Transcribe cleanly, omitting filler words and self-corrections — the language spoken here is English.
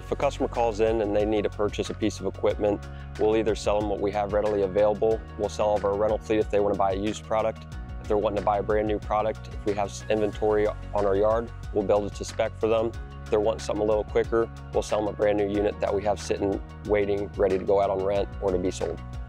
If a customer calls in and they need to purchase a piece of equipment, we'll either sell them what we have readily available. We'll sell all of our rental fleet if they want to buy a used product. If they're wanting to buy a brand new product, if we have inventory on our yard, we'll build it to spec for them. If they're wanting something a little quicker, we'll sell them a brand new unit that we have sitting, waiting, ready to go out on rent or to be sold.